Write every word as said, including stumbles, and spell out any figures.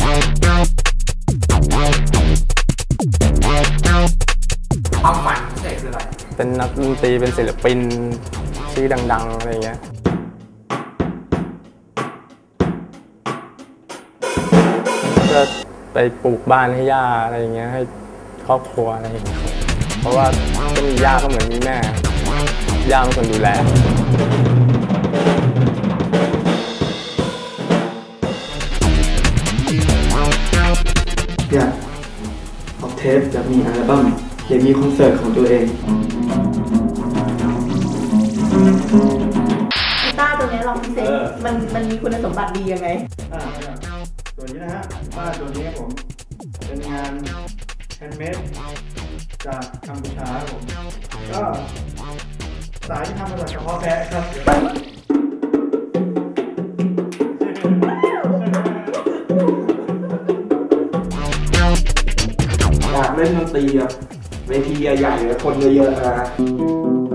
ความฝันพิเศษคืออะไรเป็นนักดนตรีเป็นศิลปินชื่อดังๆอะไรเงี้ยก็ไปปลูกบ้านให้ย่าอะไรเงี้ยให้ครอบครัวอะไรอย่างเงี้ยเพราะว่าก็มีย่าก็เหมือนมีแม่ย่าเป็นคนดูแลอยากออกเทปจะมีอัลบั้มอยากมีคอนเสิร์ตของตัวเองกีตาร์ตัวนี้ลองพิเศษมันมันมีคุณสมบัติดียังไงอ่าตัวนี้นะฮะบ้านตัวนี้ครับผมเป็นงานแฮนด์เมดจากกัมพูชาครับผมก็สายที่ทำมาจากกระเพาะแพะครับอยากเล่นดนตรีแบบเวทีใหญ่ๆคนเยอะๆนะ